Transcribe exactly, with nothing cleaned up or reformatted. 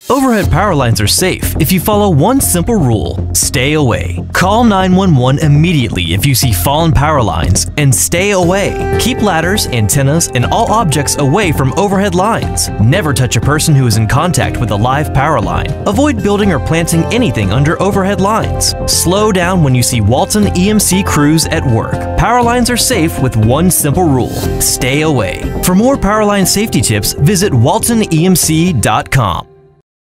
Overhead power lines are safe if you follow one simple rule: stay away. Call nine one one immediately if you see fallen power lines, and stay away. Keep ladders, antennas, and all objects away from overhead lines. Never touch a person who is in contact with a live power line. Avoid building or planting anything under overhead lines. Slow down when you see Walton E M C crews at work. Power lines are safe with one simple rule: stay away. For more power line safety tips, visit walton E M C dot com.